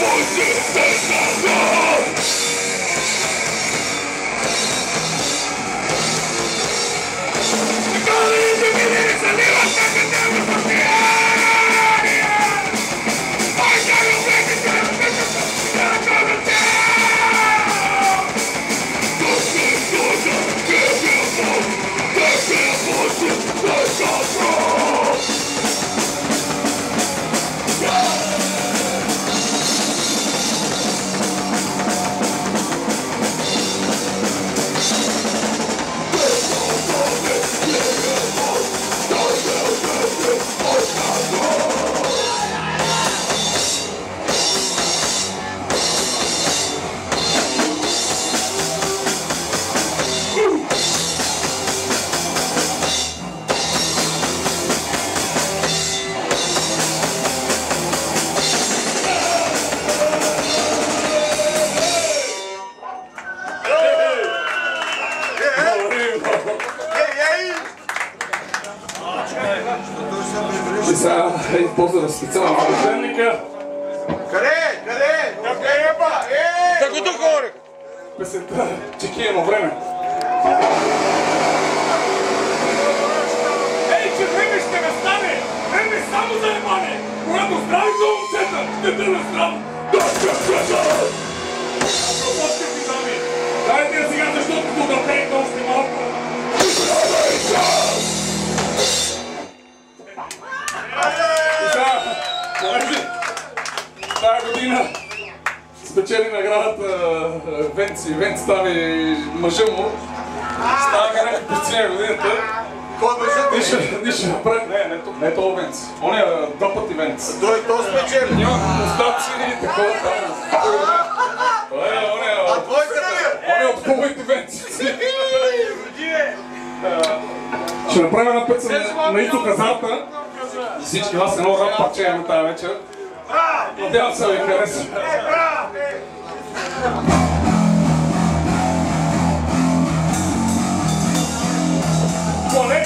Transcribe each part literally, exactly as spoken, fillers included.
Поздрав специално за свещеника. Къде? Къде? Къде е ба? Ей! Да го догоре! Песента Чеки едно време. Ей, че време ще ме стане! Време само за ебане! Когато здрави за момцета, ще те настрам! Дочка света! Пропочка ти дами! Дайте я сега, защото го дълбейте още малко! Здравей час! Тая година спечели наградата Венци. Венци stavi мъжа му. Става някакви причини годината. Кой мъжът е? Нищо направи. Не, не е това Венци. Он е два пъти Венци. Той е то спечели. Няма остатъци и такова там. А двойката? Он е от хубавите Венци. Ще направим една пеца на Ито Казарта. Всички вас едно рап парче имаме тази вечер. Надявам се да ви хареса. Колега!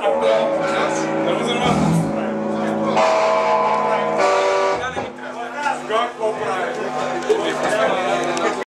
Kako pravi?